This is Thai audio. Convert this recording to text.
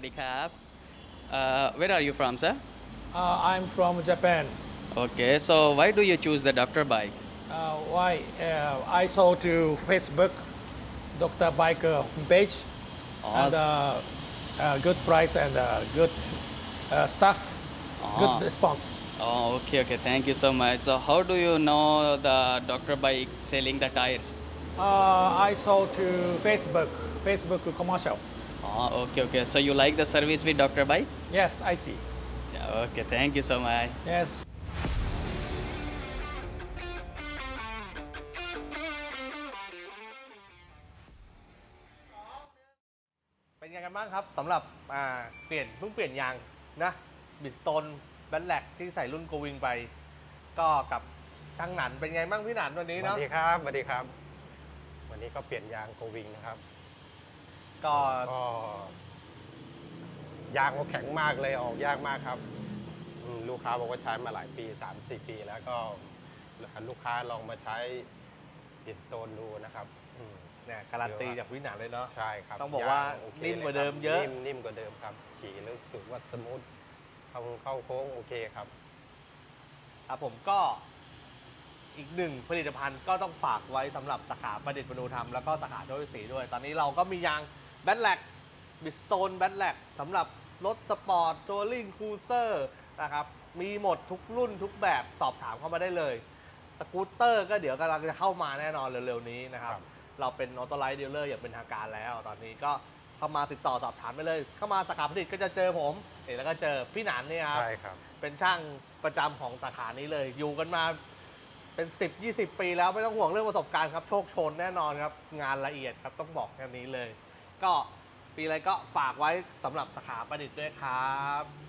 ดีครับ Where are you from, sir? I'm from Japan. Okay, so why do you choose the doctor bike? Why? I saw to Facebook Dr. Biker page and Awesome. good price and good stuff, good Oh, response. oh, okay, okay. Thank you so much. So, how do you know the doctor bike selling the tires? I saw to Facebook commercial. Oh, okay, okay. So, you like the service with doctor bike? Yes, I see. Yeah, okay, thank you so much. Yes. เป็นไงกันบ้างครับสำหรับเพิ่งเปลี่ยนยางนะบิสโตนแบนแลกที่ใส่รุ่นโกวิงไป ก็กับช่างหนันเป็นไงบ้างพี่หนันวันนี้สวัเนาะสดีครับสวัสดีครับ วันนี้ก็เปลี่ยนยางโกวิงนะครับก็ก็ยางเขาแข็งมากเลยออกยากมากครับลูกค้าบอกว่าใช้มาหลายปี 3-4 ปีแล้วก็ลูกค้าลองมาใช้บิสโตนดูนะครับเนี่ยการันตีจากพี่หนันเลยเนาะใช่ครับต้องบอกว่าโอคนิ่มกว่าลครับเดิมเยอะนิ่มกว่าเดิมครับขี่แล้วรู้สึกว่าสมูทเข้าโค้งโอเคครับครับผมก็อีกหนึ่งผลิตภัณฑ์ก็ต้องฝากไว้สำหรับสาขาประดิษฐ์มนูธรรมแล้วก็สาขาโชคชัยศรีด้วย ตอนนี้เราก็มียางแบทแลกบิสโตนแบทแลกสำหรับรถสปอร์ตโจลิ่งครูเซอร์นะครับมีหมดทุกรุ่นทุกแบบสอบถามเข้ามาได้เลยสกูตเตอร์ก็เดี๋ยวกำลังจะเข้ามาแน่นอนเร็วๆนี้นะครับครับเราเป็นออโตไลท์ดีลเลอร์อย่างเป็นทางการแล้ว ตอนนี้ก็เข้ามาติดต่อสอบถามไปเลย เข้ามาสาขาผลิตก็จะเจอผมแล้วก็เจอพี่หนานเนี่ยครับใช่ครับเป็นช่างประจำของสาขานี้เลย อยู่กันมาเป็น 10-20 ปีแล้วไม่ต้องห่วงเรื่องประสบการณ์ครับโชคโชนแน่นอนครับงานละเอียดครับต้องบอกแค่นี้เลย ก็ปีอะไรก็ฝากไว้สำหรับสาขาประดิษฐ์ด้วยครับ